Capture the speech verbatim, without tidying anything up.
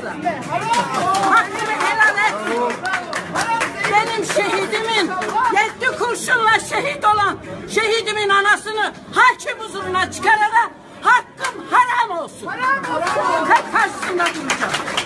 Hakkımı helal et. Benim şehidimin, yetti kurşunla şehit olan şehidimin anasını hakim huzuruna çıkarana hakkım haram olsun. Hep karşısında duracağım.